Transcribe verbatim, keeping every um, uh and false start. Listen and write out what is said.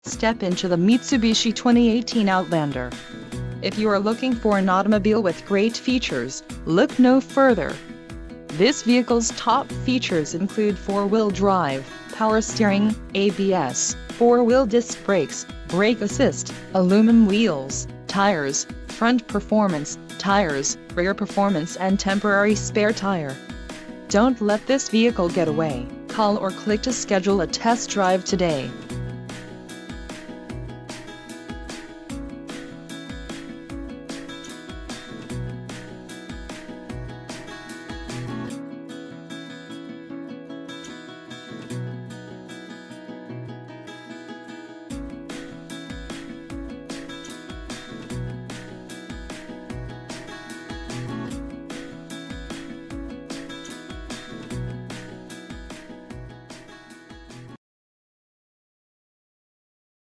Step into the Mitsubishi twenty eighteen Outlander. If you are looking for an automobile with great features, look no further. This vehicle's top features include four-wheel drive, power steering, A B S, four-wheel disc brakes, brake assist, aluminum wheels, tires, front performance, tires, rear performance and temporary spare tire. Don't let this vehicle get away. Call or click to schedule a test drive today.